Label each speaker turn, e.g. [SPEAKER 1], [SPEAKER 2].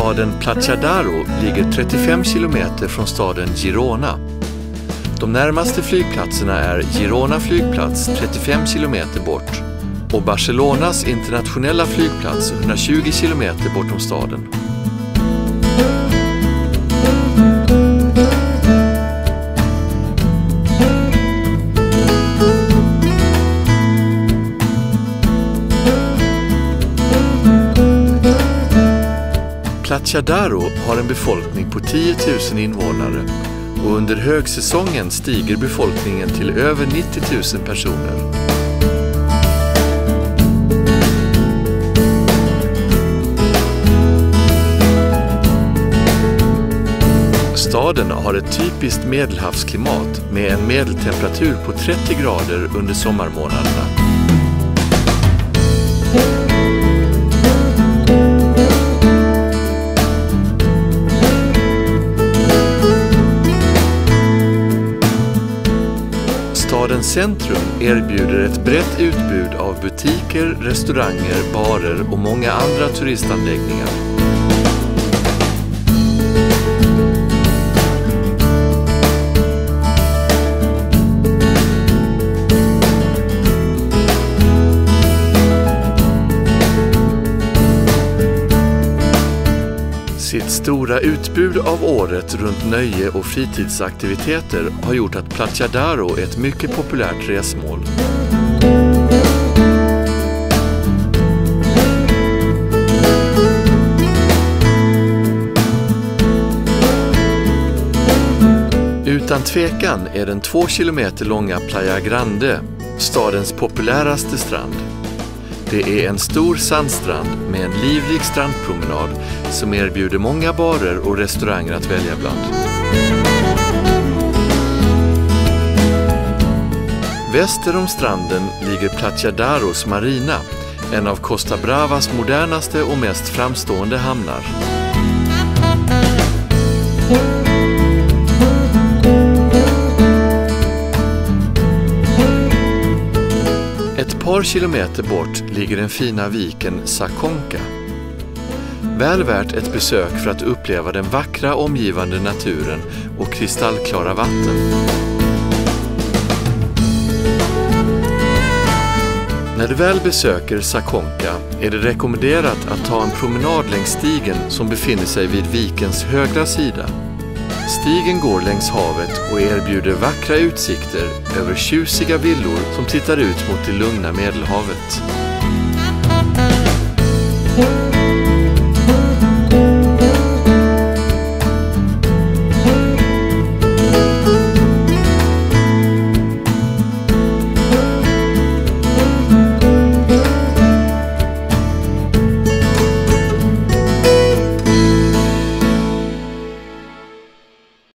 [SPEAKER 1] Staden Platja d'Aro ligger 35 kilometer från staden Girona. De närmaste flygplatserna är Girona flygplats 35 kilometer bort och Barcelonas internationella flygplats 120 kilometer bortom staden. Platja d'Aro har en befolkning på 10 000 invånare och under högsäsongen stiger befolkningen till över 90 000 personer. Staden har ett typiskt medelhavsklimat med en medeltemperatur på 30 grader under sommarmånaderna. Stadens centrum erbjuder ett brett utbud av butiker, restauranger, barer och många andra turistanläggningar. Sitt stora utbud av året runt nöje- och fritidsaktiviteter har gjort att Platja d'Aro är ett mycket populärt resmål. Utan tvekan är den 2 kilometer långa Playa Grande stadens populäraste strand. Det är en stor sandstrand med en livlig strandpromenad som erbjuder många barer och restauranger att välja bland. Väster om stranden ligger Platja d'Aros marina, en av Costa Bravas modernaste och mest framstående hamnar. Ett par kilometer bort ligger den fina viken Sa Conca. Väl värt ett besök för att uppleva den vackra omgivande naturen och kristallklara vatten. När du väl besöker Sa Conca är det rekommenderat att ta en promenad längs stigen som befinner sig vid vikens högra sida. Stigen går längs havet och erbjuder vackra utsikter över tjusiga villor som tittar ut mot det lugna Medelhavet.